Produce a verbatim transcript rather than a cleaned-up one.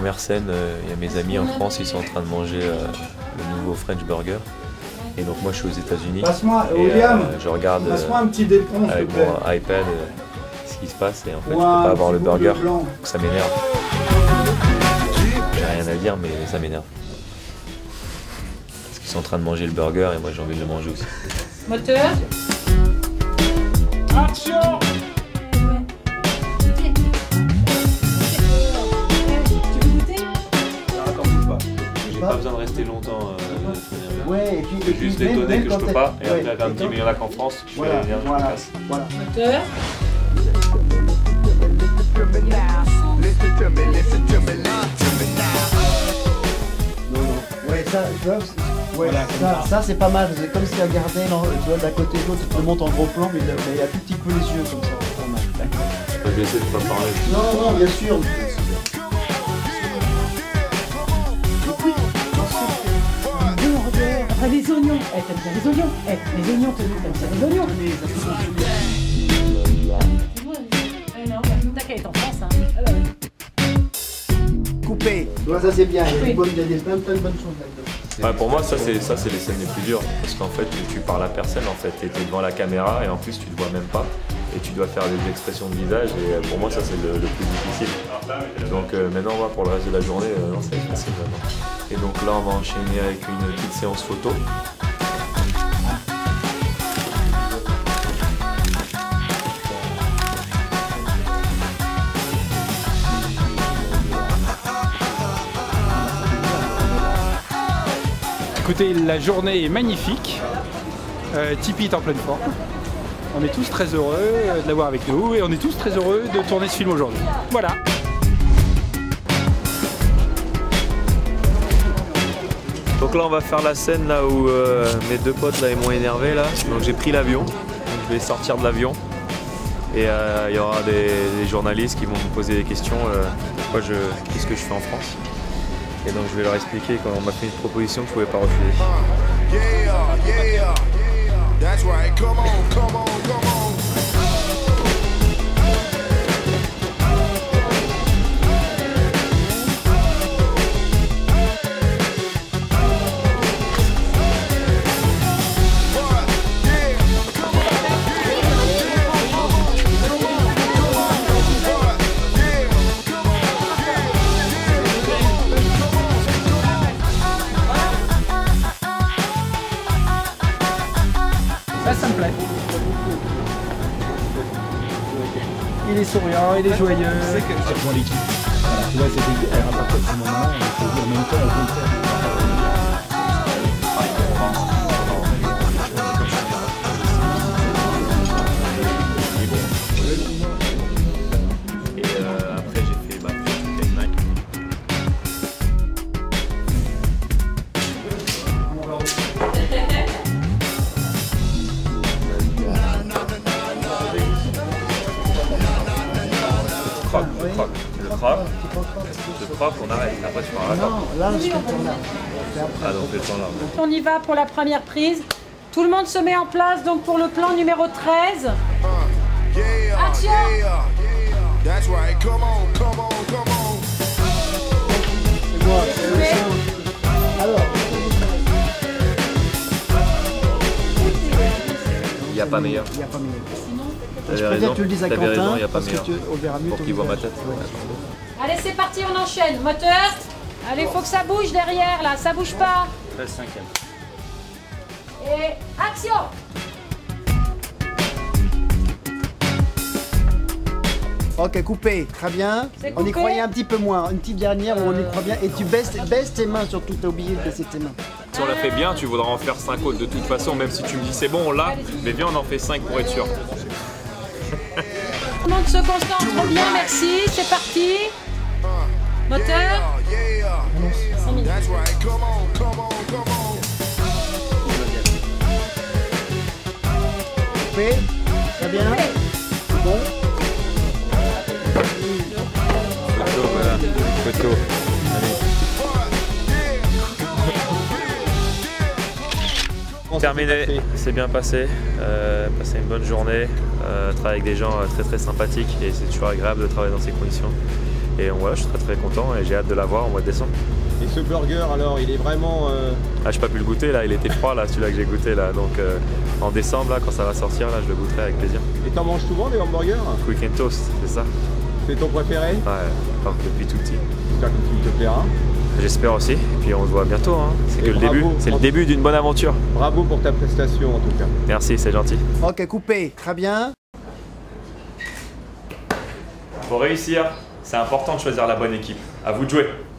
première scène, euh, il y a mes amis en France, ils sont en train de manger euh, le nouveau French Burger. Et donc moi je suis aux États-Unis. Passe-moi, et William, euh, je regarde passe-moi un petit décompte, avec s'il te plaît. mon iPad euh, ce qui se passe et en fait Wow, je peux pas avoir le petit bout de burger. blanc. Donc ça m'énerve. J'ai rien à dire mais ça m'énerve. Parce qu'ils sont en train de manger le burger et moi j'ai envie de le manger aussi. Moteur. Action! J'ai pas besoin de rester longtemps. Euh, Ouais, et puis, et puis juste même, détonner même que quand je peux t'as- pas et ouais, après elle me dit quand- mais il y en a qu'en France, je Voilà, vais venir, je me voilà, casse. voilà. Moteur. Non, non. Ouais, ça, tu vois, c'est- ouais, Voilà, ça, comme ça. ça c'est pas mal. C'est comme si elle regardait, non, tu vois, d'un côté de l'autre, tu te le montres en gros plan, mais il a, mais il a tout petit peu les yeux comme ça. Pas mal. D'accord. Je vais essayer de pas parler. Non, non, bien sûr. Après les oignons. Eh, t'aimes bien les oignons. Eh, les oignons, t'aimes bien les oignons. Eh non, t'as qu'à être en France, hein. Ah bah oui. Coupé. Tu vois, ça c'est bien. Il y a des bonnes- il y a des plein, plein de bonnes choses là-dedans. Ouais, pour moi, ça c'est ça c'est les scènes les plus dures parce qu'en fait, tu, tu parles à personne en fait, tu es devant la caméra et en plus tu te vois même pas et tu dois faire des expressions de visage et euh, pour moi ça c'est le, le plus difficile. Donc euh, maintenant, on va pour le reste de la journée, euh, non, ça va être facile vraiment. Et donc là, on va enchaîner avec une petite séance photo. Écoutez, la journée est magnifique. Euh, Tipeee est en pleine forme. On est tous très heureux euh, de l'avoir avec nous et on est tous très heureux de tourner ce film aujourd'hui. Voilà. Donc là, on va faire la scène là où euh, mes deux potes là ils m'ont énervé là. Donc j'ai pris l'avion, donc je vais sortir de l'avion et euh, il y aura des, des journalistes qui vont me poser des questions. Euh, pourquoi je, qu'est-ce que je fais en France? Et donc je vais leur expliquer qu'on m'a fait une proposition que je pouvais pas refuser. Yeah, yeah, that's right. Come on, come on, come on. Ça, ça me plaît. Il est souriant, il est joyeux. C'est que c'est pour l'équipe. Voilà, tu vois, c'était à partir de ce moment-là, on s'est dit en même temps, on peut le faire. Et euh, après j'ai fait bah, avec Mike. Je croque, je croque, je croque, je croque, on arrête, après tu m'arrêtes. Non, là, je fais le tournage. Ah donc on fait le temps là. On y va pour la première prise. Tout le monde se met en place donc pour le plan numéro treize. Yeah, Action! yeah, that's right. Come on, come on, come on. C'est moi, c'est le son. Alors, Il n'y a pas meilleur. il n'y a pas mieux. T'avais Je préfère raison, que tu le dises à t'avais raison, Quentin, il n'y a pas parce que meilleur. tu, on verra mieux Pour ton qu'il voit ma visage. tête. Ouais. Allez, c'est parti, on enchaîne. Moteur. Allez, faut que ça bouge derrière là, ça bouge pas. treize cinquième. Et action! Ok, coupé, très bien. C'est On y coupé. croyait un petit peu moins. Une petite dernière où on y croit bien. Et tu baisses, baisses tes mains surtout, t'as oublié de baisser tes mains. Si on l'a fait bien, tu voudras en faire cinq autres de toute façon, même si tu me dis c'est bon, on l'a, mais viens on en fait cinq pour être sûr. Tout le monde se concentre bien, merci. C'est parti. Moteur. Yeah, that's right. Come on, come on, come on. Coupé, très bien. C'est bon. Photo, voilà. Photo. Allez. Terminé, c'est bien passé. Euh, passé une bonne journée. Euh, travailler avec des gens euh, très très sympathiques et c'est toujours agréable de travailler dans ces conditions. Et donc, voilà, je suis très très content et j'ai hâte de l'avoir au mois de décembre. Et ce burger alors, il est vraiment... Euh... Ah, j'ai pas pu le goûter là, il était froid là, celui-là que j'ai goûté là. Donc euh, en décembre là, quand ça va sortir là, je le goûterai avec plaisir. Et t'en manges souvent des hamburgers? Quick and Toast, c'est ça? C'est ton préféré? Ouais, enfin, depuis tout petit. J'espère que tu te plaira. J'espère aussi, et puis on se voit bientôt, hein. C'est que le bravo. début, c'est le début d'une bonne aventure. Bravo pour ta prestation en tout cas. Merci, c'est gentil. Ok, coupé, très bien. Pour réussir, c'est important de choisir la bonne équipe. À vous de jouer.